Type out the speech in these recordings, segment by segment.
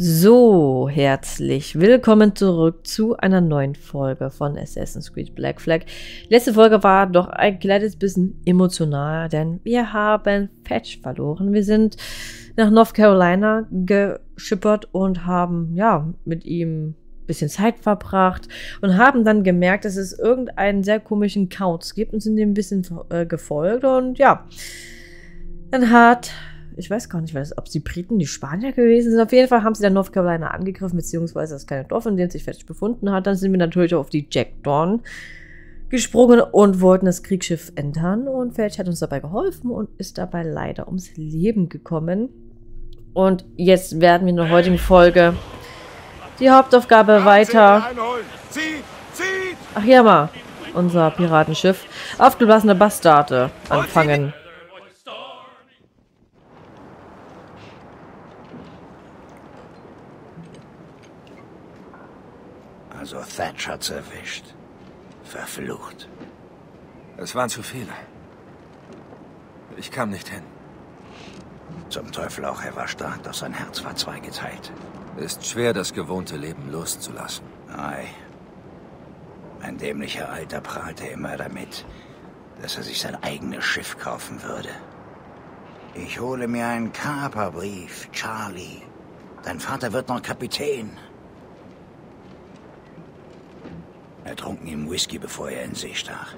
So, herzlich willkommen zurück zu einer neuen Folge von Assassin's Creed Black Flag. Letzte Folge war doch ein kleines bisschen emotional, denn wir haben Fetch verloren. Wir sind nach North Carolina geschippert und haben, ja, mit ihm ein bisschen Zeit verbracht und haben dann gemerkt, dass es irgendeinen sehr komischen Kauz gibt und sind dem ein bisschen gefolgt und ja, dann hat... Ich weiß gar nicht, ob es die Briten, die Spanier gewesen sind. Auf jeden Fall haben sie dann North Carolina angegriffen, beziehungsweise das kleine Dorf, in dem sich Fetch befunden hat. Dann sind wir natürlich auf die Jack Dawn gesprungen und wollten das Kriegsschiff entern. Und Fetch hat uns dabei geholfen und ist dabei leider ums Leben gekommen. Und jetzt werden wir in der heutigen Folge die Hauptaufgabe weiter... Ach ja, mal, unser Piratenschiff. Aufgeblasene Bastarde anfangen. Also Thatch hat's erwischt. Verflucht. Es waren zu viele. Ich kam nicht hin. Zum Teufel auch, er war stark, doch sein Herz war zweigeteilt. Ist schwer, das gewohnte Leben loszulassen. Ei. Ein dämlicher Alter prahlte immer damit, dass er sich sein eigenes Schiff kaufen würde. Ich hole mir einen Kaperbrief, Charlie. Dein Vater wird noch Kapitän. Er trunk ihm Whisky, bevor er in See stach.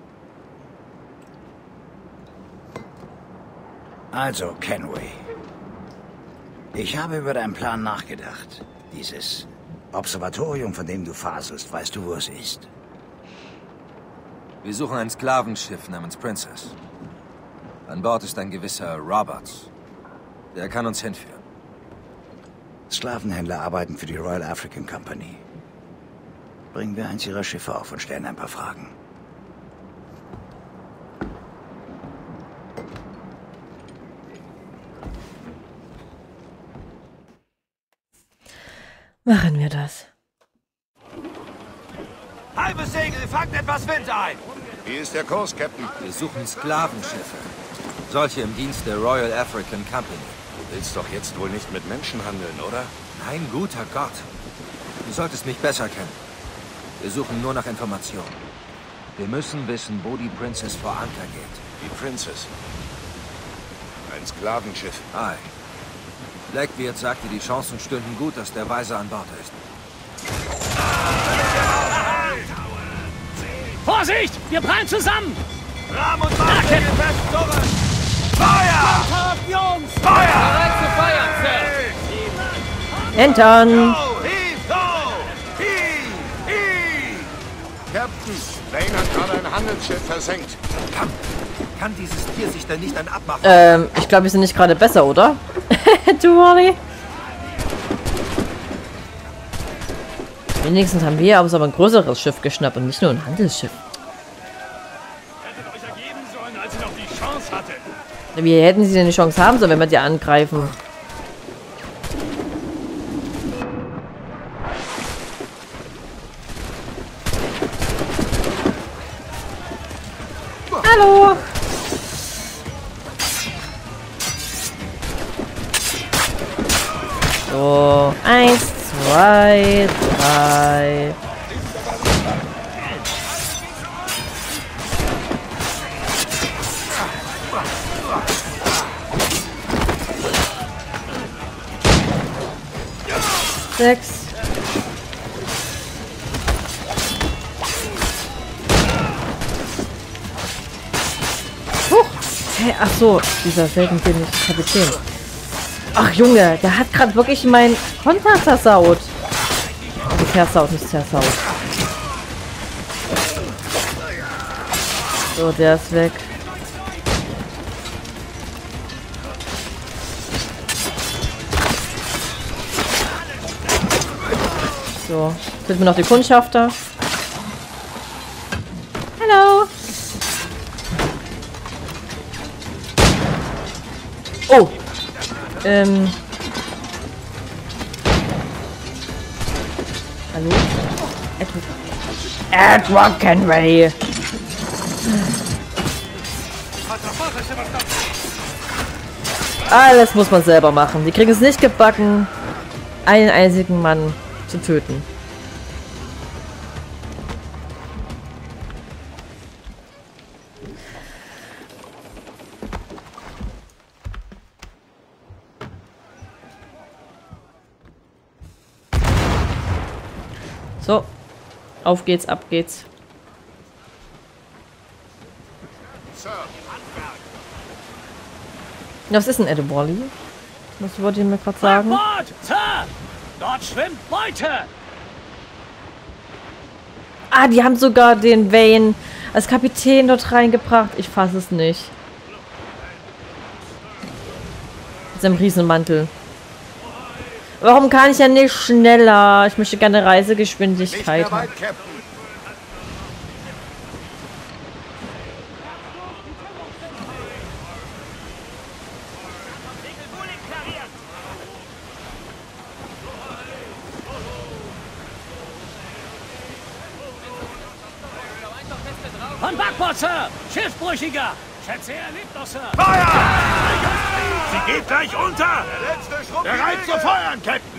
Also, Kenway. Ich habe über deinen Plan nachgedacht. Dieses Observatorium, von dem du faselst, weißt du, wo es ist? Wir suchen ein Sklavenschiff namens Princess. An Bord ist ein gewisser Roberts. Der kann uns hinführen. Sklavenhändler arbeiten für die Royal African Company. Bringen wir eins ihrer Schiffe auf und stellen ein paar Fragen. Machen wir das. Halbes Segel, fangt etwas Wind ein! Wie ist der Kurs, Captain? Wir suchen Sklavenschiffe. Solche im Dienst der Royal African Company. Du willst doch jetzt wohl nicht mit Menschen handeln, oder? Nein, guter Gott. Du solltest mich besser kennen. Wir suchen nur nach Informationen. Wir müssen wissen, wo die Princess vor Anker geht. Die Princess. Ein Sklavenschiff. Aye. Blackbeard sagte, die Chancen stünden gut, dass der Weise an Bord ist. Vorsicht! Wir prallen zusammen! Rahm und Mark, fest zurück! Feuer! Kommt, Jungs! Feuer! Bereit zu feiern, Sir! Entern! Go! Heave! Go! Heave! Heave! Captain, Lane hat gerade ein Handelsschiff versenkt. Kann dieses Tier sich denn nicht ein Abmachen? Ich glaube, wir sind nicht gerade besser, oder? Du, Wally? Wenigstens haben wir aber ein größeres Schiff geschnappt und nicht nur ein Handelsschiff. Hättet euch ergeben sollen, als ihr noch die Chance hattet. Wie hätten sie denn die Chance haben sollen, wenn wir die angreifen? Hallo! So, 1, 2, 3. Sechs. Huch. Hey, ach so, dieser selten Kapitän. Ach Junge, der hat gerade wirklich mein Konter zersaut. Also zersaut, nicht zersaut. So, der ist weg. So, jetzt sind wir noch die Kundschafter. Hallo. Oh. Hallo? Edward Kenway. Alles muss man selber machen. Die kriegen es nicht gebacken. einen einzigen Mann zu töten. So, auf geht's, ab geht's. Was ist ein Edewally? Was wollt ihr mir gerade sagen? Bord, Sir! Dort schwimmt Beute! Ah, die haben sogar den Wayne als Kapitän dort reingebracht. Ich fasse es nicht. Mit seinem Riesenmantel. Warum kann ich ja nicht schneller? Ich möchte gerne Reisegeschwindigkeit haben. Von Backbord, Sir! Schiffbrüchiger! Schätze, er lebt noch, Sir! Feuer! Sie geht gleich unter! Der letzte Schrumpf. Bereit zu feuern, Captain!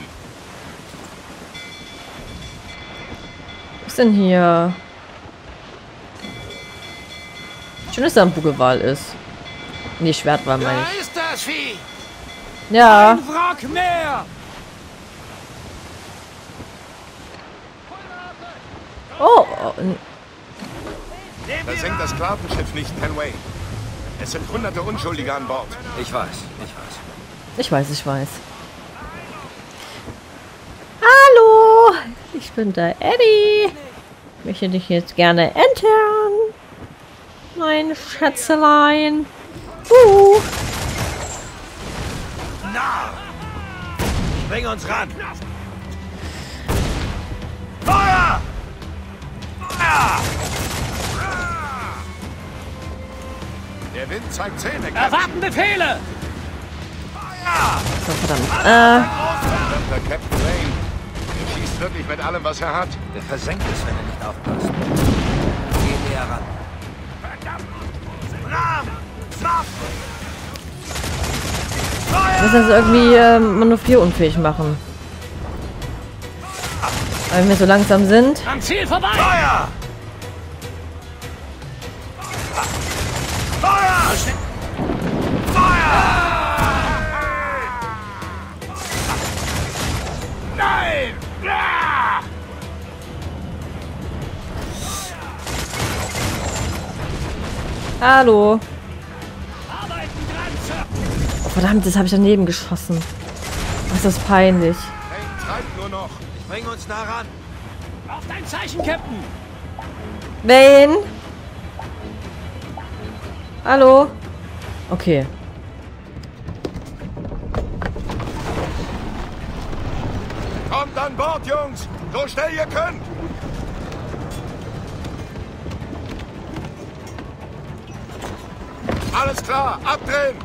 Was ist denn hier? Schön, dass da ein Bugewal ist. Nee, Schwertwal meine ich. Da ist das Vieh! Ja. Ein Wrack mehr! Oh. Versenkt das Sklavenschiff nicht, Kenway. Es sind hunderte Unschuldige an Bord. Ich weiß, ich weiß. Ich weiß. Hallo. Ich bin der Eddie. Ich möchte dich jetzt gerne entern. Mein Schätzelein. Na! Bring uns ran! Feuer! Feuer! Der Wind zeigt Zähne, Captain. Erwarten Befehle! So, verdammt. Verdammter Captain Lane. Er schießt wirklich mit allem, was er hat. Der versenkt es, wenn er nicht aufpasst. Geh näher ran. Ram! Saft! Wir müssen das irgendwie manövrierunfähig machen. Aber wenn wir so langsam sind. Am Ziel vorbei! Feuer! Feuer! Feuer! Nein! Ja! Hallo. Arbeiten dran, Sir! Oh, verdammt, das habe ich daneben geschossen. Was ist das peinlich. Lane treibt nur noch. Bring uns nah ran. Auf dein Zeichen, Captain! Wayne? Hallo? Okay. Kommt an Bord, Jungs. So schnell ihr könnt. Alles klar, abdrehen.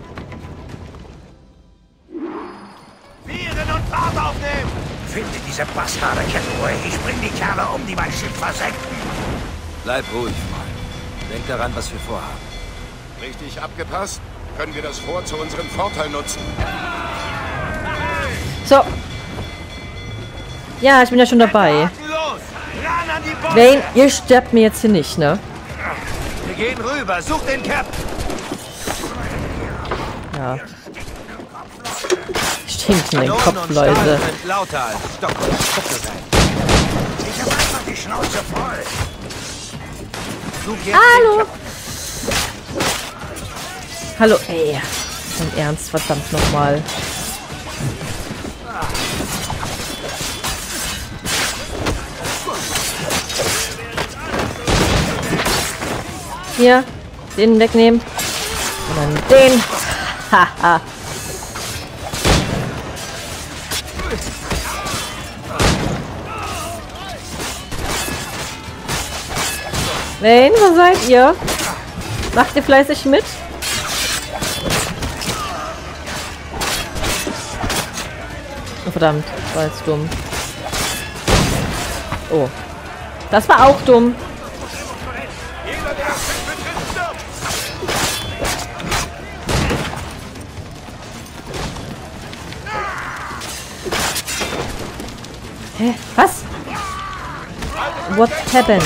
Viren und Fahrt aufnehmen! Finde diese Bastarde, Kenway. Ich bring die Kerle um, die mein Schiff versenken. Bleib ruhig, Freund. Denk daran, was wir vorhaben. Richtig abgepasst? Können wir das Fort zu unserem Vorteil nutzen? So. Ja, ich bin ja schon dabei. Haken los! Ran an die Bord! Wayne, ihr sterbt mir jetzt hier nicht, ne? Wir gehen rüber, such den Captain! Ja. Stinkende Kanonen und Kopfläuse. Stahl sind lauter als Stock oder Spucke sein. Ich hab einfach die Schnauze voll. Such jetzt Hallo. Hallo, ey. Im Ernst, verdammt nochmal. Hier, den wegnehmen. Und dann den. Haha. Wayne, wo seid ihr? Macht ihr fleißig mit? Oh, verdammt, das war jetzt dumm. Oh. Das war auch dumm. Jeder, der das Schiff betritt, stirbt. Hä? Was? What happened?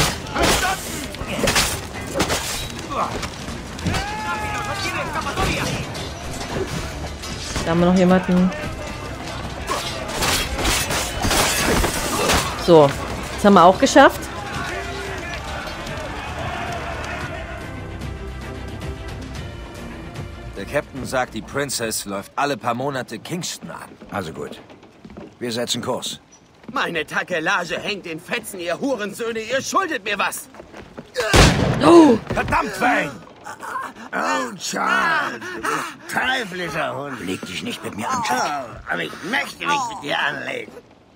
Da haben wir noch jemanden. So, das haben wir auch geschafft. Der Captain sagt, die Princess läuft alle paar Monate Kingston an. Also gut. Wir setzen Kurs. Meine Takelage hängt in Fetzen, ihr Hurensöhne. Ihr schuldet mir was. Oh! Verdammt, Wayne! Oh, Charles, du bist teuflischer Hund. Leg dich nicht mit mir an, Jack. Aber ich möchte mich mit dir anlegen.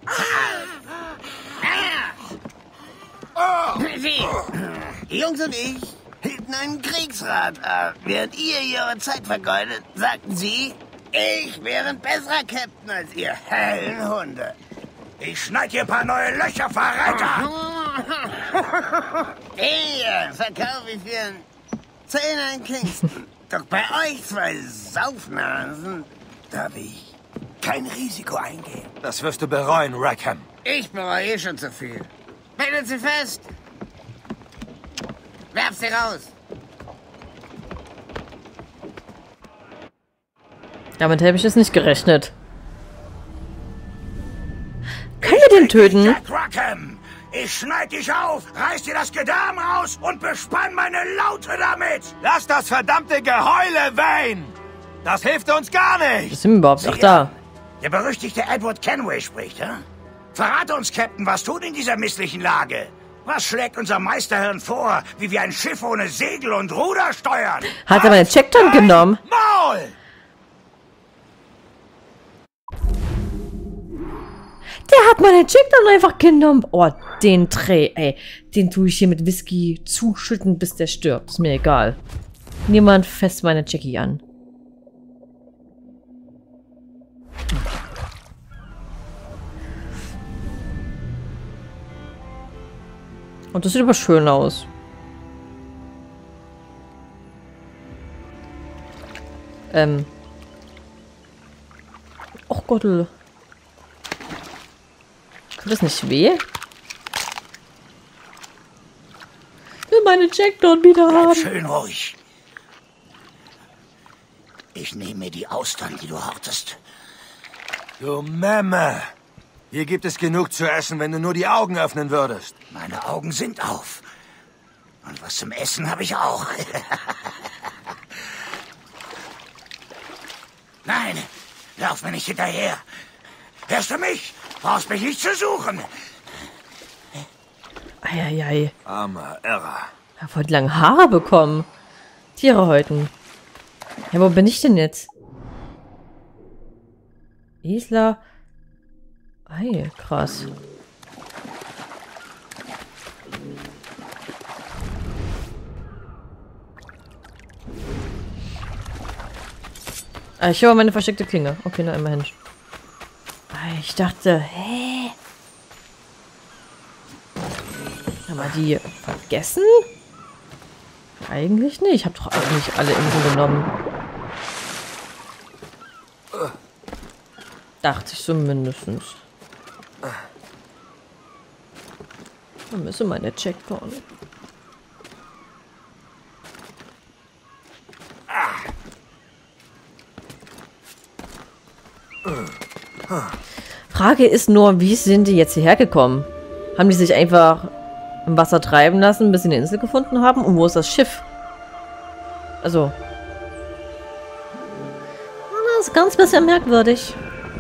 Sie, die Jungs und ich hielten einen Kriegsrat ab. Während ihr eure Zeit vergeudet, sagten sie, ich wäre ein besserer Captain als ihr hellen Hunde. Ich schneid dir ein paar neue Löcher, Verräter! Hier verkaufe ich für einen Zehner in Kingston. Doch bei euch zwei Saufnasen darf ich kein Risiko eingehen. Das wirst du bereuen, Rackham. Ich bereue eh schon zu viel. Bindet sie fest. Werf sie raus. Damit habe ich es nicht gerechnet. Können wir den töten? Jack Rackham! Ich schneid dich auf, reiß dir das Gedärm raus und bespann meine Laute damit! Lass das verdammte Geheule, Wayne! Das hilft uns gar nicht! Was sind wir überhaupt? Ach, da. Der berüchtigte Edward Kenway spricht, hä? Verrate uns, Captain, was tut in dieser misslichen Lage? Was schlägt unser Meisterhirn vor, wie wir ein Schiff ohne Segel und Ruder steuern? Hat er meine Checkdown genommen? Maul! Der hat meine Checkdown einfach genommen. Oh, den Dreh, ey. Den tue ich hier mit Whisky zuschütten, bis der stirbt. Ist mir egal. Niemand fest meine Jackie an. Und das sieht aber schön aus. Och Gottel. Tut das nicht weh? Ich will meine Checkdown wieder Bleib haben. schön ruhig. Ich nehme mir die Austern, die du hortest. Du Memme! Hier gibt es genug zu essen, wenn du nur die Augen öffnen würdest. Meine Augen sind auf. Und was zum Essen habe ich auch. Nein, lauf mir nicht hinterher. Hörst du mich? Brauchst mich nicht zu suchen. Eieiei. Armer Irrer. Ich habe heute lange Haare bekommen. Tiere häuten. Ja, wo bin ich denn jetzt? Isla. Ei, krass. Ah, ich höre meine versteckte Klinge. Okay, na immerhin. Ich dachte, hä? Haben wir die vergessen? Eigentlich nicht. Ich habe doch eigentlich alle Inseln genommen. Dachte ich zumindest. Ich vermisse meine Checkpoint. Frage ist nur, wie sind die jetzt hierher gekommen? Haben die sich einfach im Wasser treiben lassen, bis sie eine Insel gefunden haben? Und wo ist das Schiff? Also. Das ist ganz bisschen merkwürdig.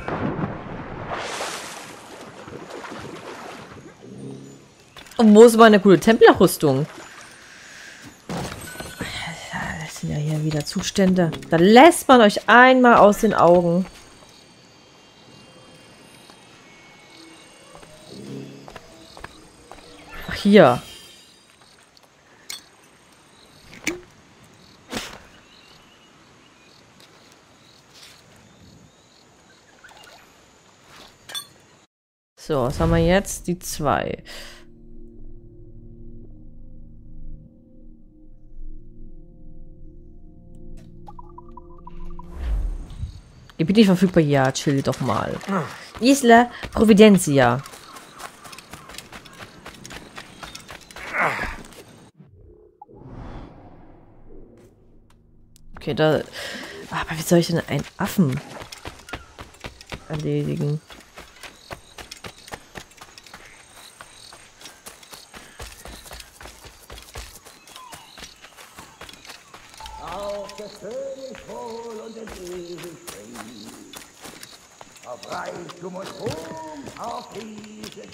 Und wo ist meine coole Templerrüstung? Das sind ja hier wieder Zustände. Da lässt man euch einmal aus den Augen. Ach, hier. So, was haben wir jetzt? Die 2. Gebiet nicht verfügbar. Ja, chill doch mal. Isla Providencia. Okay, da... Aber wie soll ich denn einen Affen erledigen? Auf der König wohl und in ewig Frieden. Auf Reichtum und Ruhm, auf Frieden.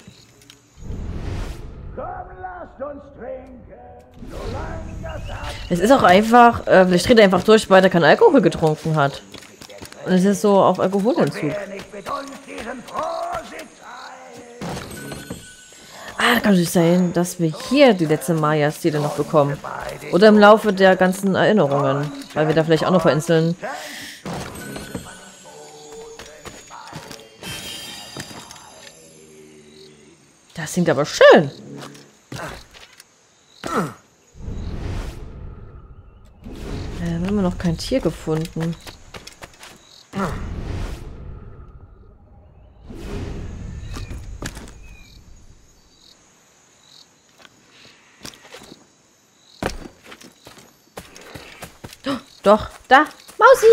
Komm, lasst uns trinken, solange das Herz... Es ist auch einfach, vielleicht dreht er einfach durch, weil er keinen Alkohol getrunken hat. Und es ist so auf Alkoholentzug. Wer nicht mit uns diesen Vorsitz eilt. Ah, da kann es sein, dass wir hier die letzte Maya-Stele noch bekommen. Oder im Laufe der ganzen Erinnerungen. Weil wir da vielleicht auch noch verinseln. Das klingt aber schön. Wir haben noch kein Tier gefunden. Doch, da, Mausi!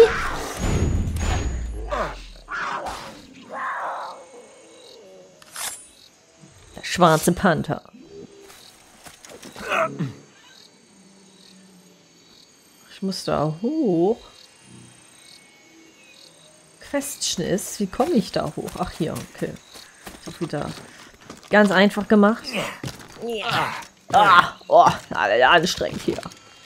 Der schwarze Panther. Ich muss da hoch. Question ist, wie komme ich da hoch? Ach hier, okay. Ist auch wieder ganz einfach gemacht. Ah, oh, anstrengend hier.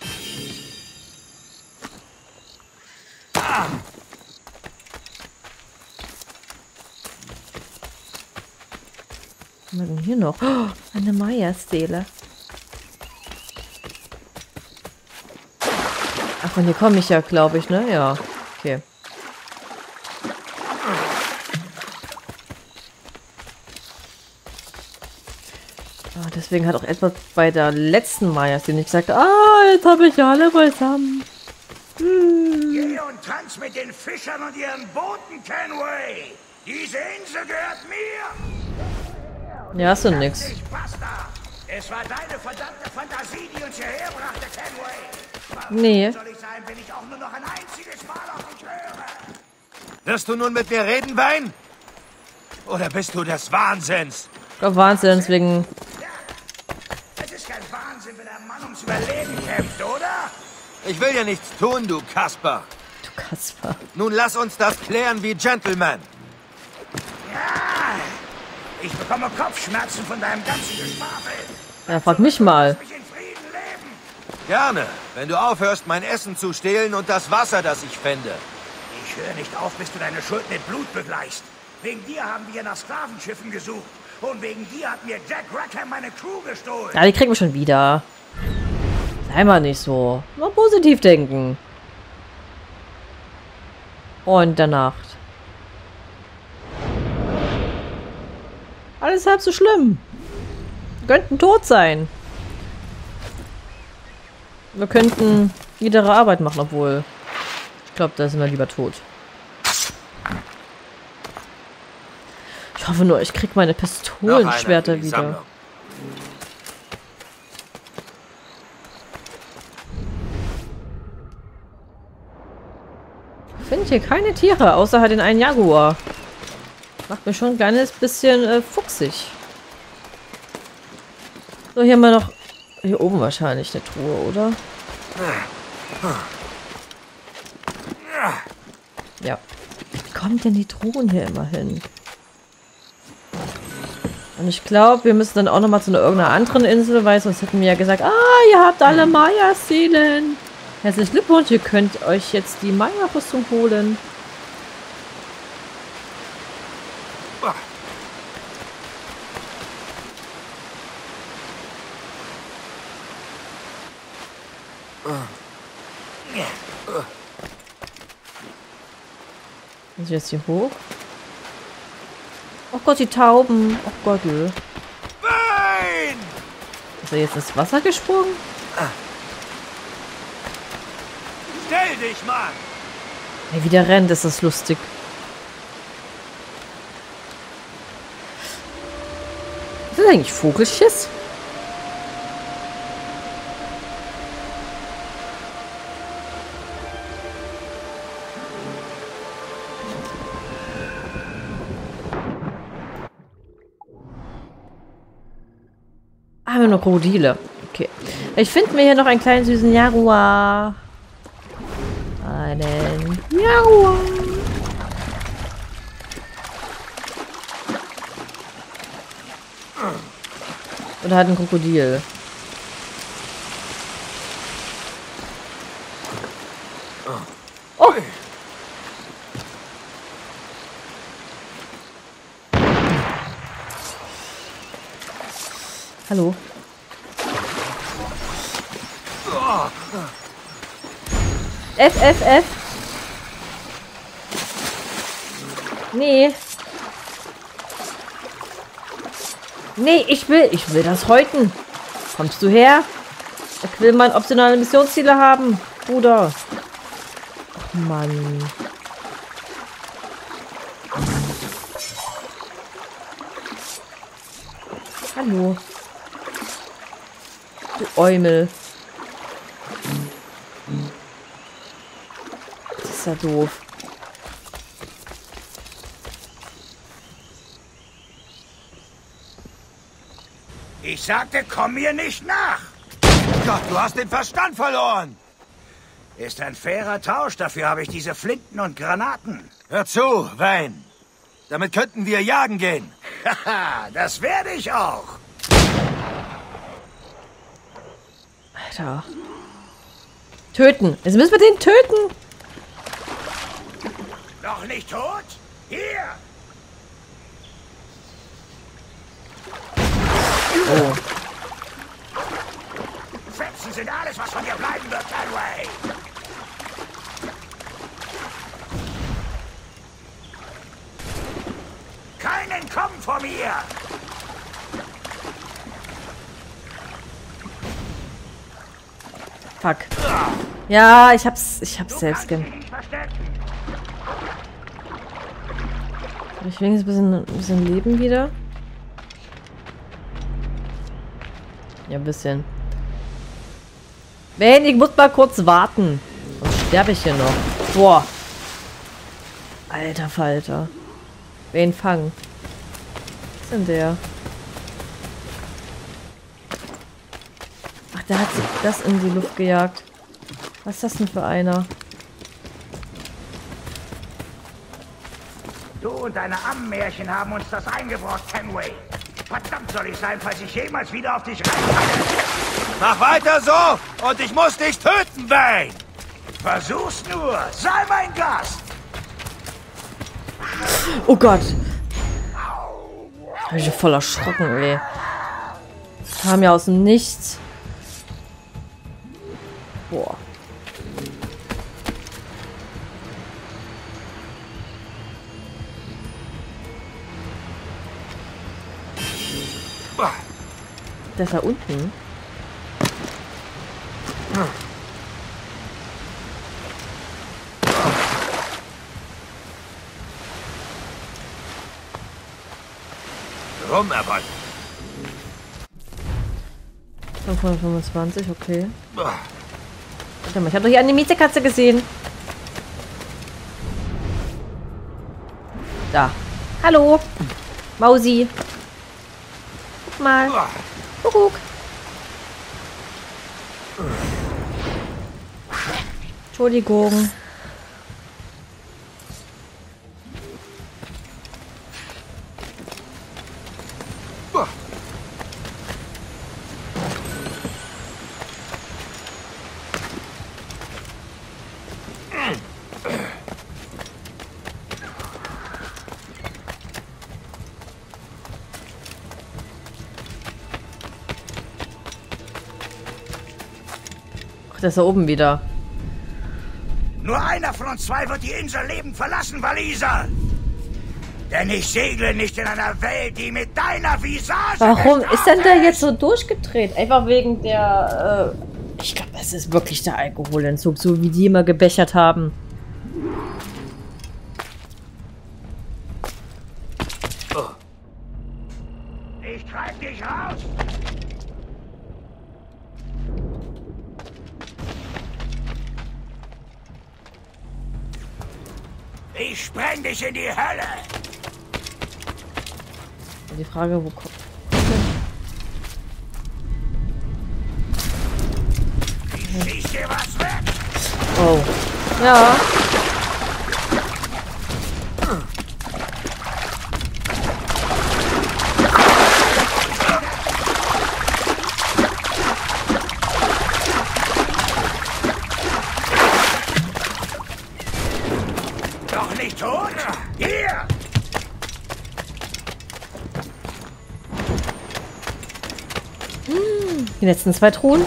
Was haben wir denn hier noch? Oh, eine Maya-Stele. Ach, von hier komme ich ja, glaube ich, ne? Ja, okay. Ah, deswegen hat auch etwas bei der letzten Maya-Stele nicht gesagt, jetzt habe ich alle beisammen. Geh und tanz mit den Fischern und ihren Booten, Kenway. Diese Insel gehört mir. Ja, hast du nix. Ich, Bastard. Es war deine verdammte Fantasie, die uns hierher brachte, Kenway. Nee. Soll ich sein, wenn ich auch nur noch ein einziges Mal auf dich höre? Wirst du nun mit mir reden, Bein? Oder bist du des Wahnsinns? Ich glaube, Wahnsinn, deswegen... Es ist kein Wahnsinn, wenn ein Mann ums Überleben kämpft, oder? Ich will ja nichts tun, du Kasper. Du Kasper. Nun lass uns das klären wie Gentlemen. Ja. Ich bekomme Kopfschmerzen von deinem ganzen Geschwafel. Ja, frag mich mal. Lass mich in Frieden leben. Gerne, wenn du aufhörst, mein Essen zu stehlen und das Wasser, das ich fände. Ich höre nicht auf, bis du deine Schuld mit Blut begleichst. Wegen dir haben wir nach Sklavenschiffen gesucht. Und wegen dir hat mir Jack Rackham meine Crew gestohlen. Ja, die kriegen wir schon wieder. Sei mal nicht so. Mal positiv denken. Und der Nacht. Alles halb so schlimm. Wir könnten tot sein. Wir könnten jede Arbeit machen, obwohl... Ich glaube, da sind wir lieber tot. Ich hoffe nur, ich krieg meine Pistolenschwerter wieder. Ich finde hier keine Tiere, außer halt den einen Jaguar. Macht mir schon ein kleines bisschen fuchsig. So, hier haben wir noch... Hier oben wahrscheinlich eine Truhe, oder? Ja. Wie kommen denn die Truhen hier immer hin? Und ich glaube, wir müssen dann auch nochmal zu irgendeiner anderen Insel, weil sonst hätten wir ja gesagt, ihr habt alle Maya-Seelen. Herzlichen Glückwunsch, ihr könnt euch jetzt die Maya-Rüstung holen. Muss ich jetzt hier hoch? Oh Gott, die Tauben. Oh Gott, nö. Nein! Ist er jetzt ins Wasser gesprungen? Stell dich, Mann! Hey, wie der rennt, ist das lustig. Was ist eigentlich Vogelschiss? haben wir noch Krokodile. Okay. Ich finde mir hier noch einen kleinen süßen Jaguar. Einen Jaguar. Oder halt ein Krokodil. Oh! Hallo? F. Nee. Nee, ich will das häuten. Kommst du her? Ich will mal optionale Missionsziele haben, Bruder. Ach, Mann. Hallo. Du Eumel. Das ist ja doof. Ich sagte, komm mir nicht nach. Gott, du hast den Verstand verloren. Ist ein fairer Tausch, dafür habe ich diese Flinten und Granaten. Hör zu, Wayne. Damit könnten wir jagen gehen. Haha, das werde ich auch. Alter. Töten. Jetzt müssen wir den töten. Noch nicht tot? Hier! Oh. Fetzen sind alles, was von dir bleiben wird, Kenway. Keinen Kommen vor mir! Fuck. Ja, ich hab's selbst Du kannst dich nicht verstecken. Hab ich wenigstens ein bisschen Leben wieder? Ja, ein bisschen. Wenn, ich muss mal kurz warten. Sonst sterbe ich hier noch. Boah. Alter Falter. Wen fangen? Was ist denn der? Ach, der hat sich das in die Luft gejagt. Was ist das denn für einer? Du und deine Ammenmärchen haben uns das eingebrockt, Kenway. Verdammt soll ich sein, falls ich jemals wieder auf dich reinfalle. Mach weiter so und ich muss dich töten, Wayne. Versuch's nur. Sei mein Gast. Oh Gott. Hab ich voll erschrocken, ey. Kam ja aus dem Nichts. Boah. Der ist da unten. Rumerwald. 525, okay. Warte mal, ich habe doch hier eine Mietekatze gesehen. Da. Hallo. Mausi. Guck mal. Kuckuck. Entschuldigung. Ach, das ist da oben wieder. Nur einer von uns zwei wird die Insel lebend verlassen, Waliser. Denn ich segle nicht in einer Welt, die mit deiner Visage... Warum ist denn der jetzt so durchgedreht? Einfach wegen der, ich glaube, es ist wirklich der Alkoholentzug, so wie die immer gebechert haben. Ich treib dich raus! Ich spreng dich in die Hölle! Die Frage, wo kommt... Schieß dir was weg! Oh. Ja. Doch nicht tot? Hier! Die letzten 2 Truhen.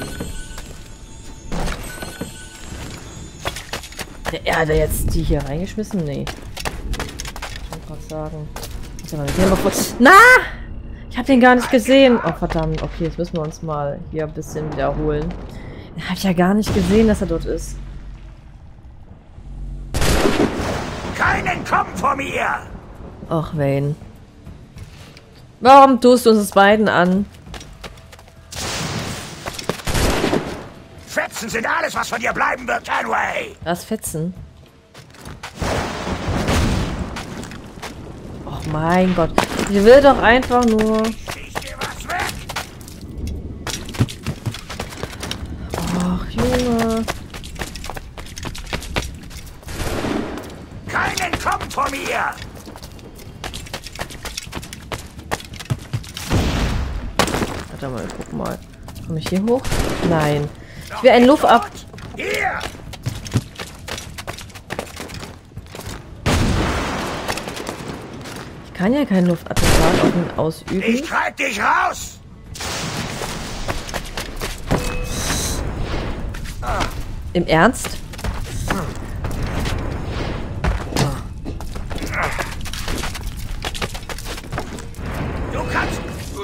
Er hat jetzt die hier reingeschmissen? Nee. Ich wollte gerade sagen. Na! Ich habe den gar nicht gesehen. Oh, verdammt. Okay, jetzt müssen wir uns mal hier ein bisschen wiederholen. Den habe ich ja gar nicht gesehen, dass er dort ist. Keinen kommen vor mir! Ach, Wayne. Warum tust du uns beiden an? Fetzen sind alles, was von dir bleiben wird, Kenway! Was Fetzen? Och mein Gott. Ich will doch einfach nur... Schieß dir was weg! Ach, Junge. Keinen kommen vor mir! Warte mal, guck mal. Komme ich hier hoch? Nein. Ich will einen Luft ab. Hier! Ich kann ja keinen Luftattentat auf ihn ausüben. Ich treib dich raus! Im Ernst? Du kannst...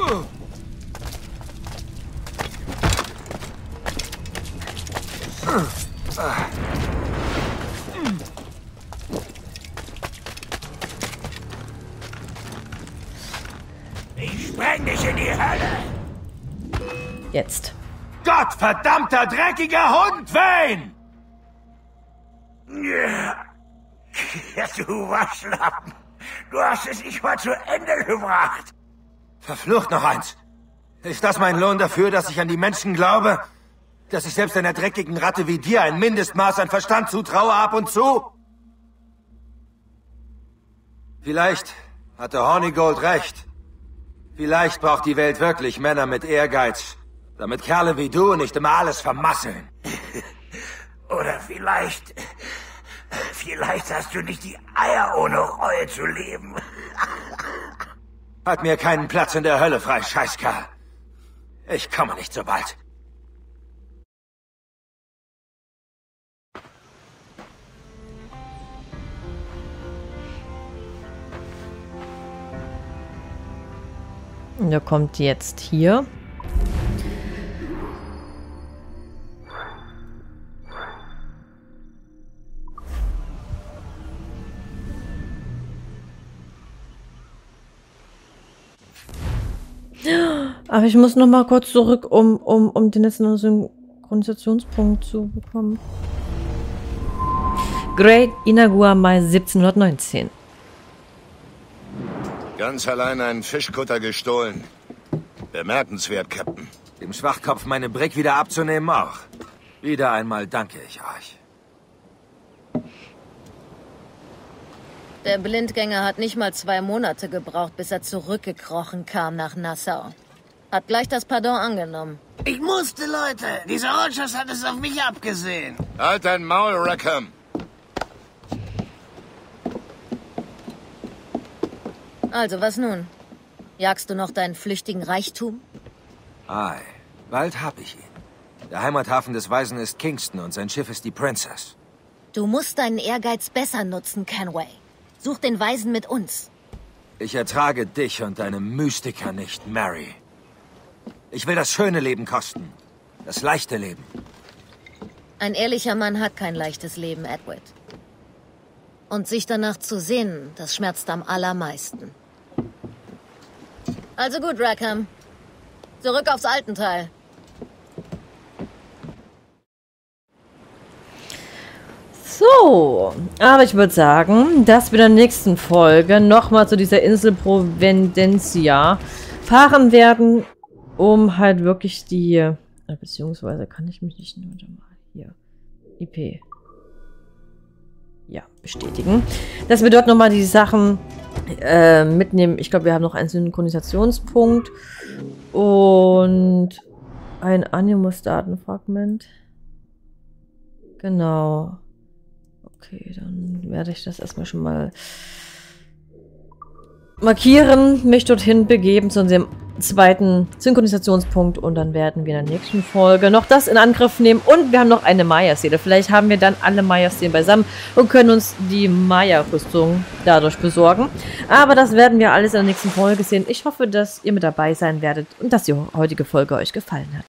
Ich spreng dich in die Hölle! Jetzt. Gottverdammter, dreckiger Hund, Wayne! Ja, du Waschlappen! Du hast es nicht mal zu Ende gebracht! Verflucht noch eins. Ist das mein Lohn dafür, dass ich an die Menschen glaube? Dass ich selbst einer dreckigen Ratte wie dir ein Mindestmaß an Verstand zutraue ab und zu? Vielleicht hatte Hornigold recht. Vielleicht braucht die Welt wirklich Männer mit Ehrgeiz, damit Kerle wie du nicht immer alles vermasseln. Oder vielleicht hast du nicht die Eier, ohne Reue zu leben. Hat mir keinen Platz in der Hölle frei, Scheißkerl. Ich komme nicht so bald. Der kommt jetzt hier. Aber ich muss noch mal kurz zurück, um den letzten Synchronisationspunkt zu bekommen. Great Inagua, Mai 1719. Ganz allein einen Fischkutter gestohlen. Bemerkenswert, Captain. Dem Schwachkopf meine Brick wieder abzunehmen auch. Wieder einmal danke ich euch. Der Blindgänger hat nicht mal 2 Monate gebraucht, bis er zurückgekrochen kam nach Nassau. Hat gleich das Pardon angenommen. Ich musste, Leute. Dieser Rogers hat es auf mich abgesehen. Halt dein Maul, Rackham. Also, was nun? Jagst du noch deinen flüchtigen Reichtum? Ei, bald hab ich ihn. Der Heimathafen des Weisen ist Kingston und sein Schiff ist die Princess. Du musst deinen Ehrgeiz besser nutzen, Kenway. Such den Weisen mit uns. Ich ertrage dich und deine Mystiker nicht, Mary. Ich will das schöne Leben kosten. Das leichte Leben. Ein ehrlicher Mann hat kein leichtes Leben, Edward. Und sich danach zu sehnen, das schmerzt am allermeisten. Also gut, Rackham. Zurück aufs Altenteil. So, aber ich würde sagen, dass wir in der nächsten Folge nochmal zu dieser Insel Providencia fahren werden, um halt wirklich die Beziehungsweise kann ich mich nicht nur mal hier. IP. Ja, bestätigen. Dass wir dort nochmal die Sachen mitnehmen. Ich glaube, wir haben noch einen Synchronisationspunkt und ein Animus-Datenfragment. Genau. Okay, dann werde ich das erstmal schon mal markieren, mich dorthin begeben zu unserem zweiten Synchronisationspunkt und dann werden wir in der nächsten Folge noch das in Angriff nehmen und wir haben noch eine Maya-Szene. Vielleicht haben wir dann alle Maya-Szenen beisammen und können uns die Maya-Rüstung dadurch besorgen. Aber das werden wir alles in der nächsten Folge sehen. Ich hoffe, dass ihr mit dabei sein werdet und dass die heutige Folge euch gefallen hat.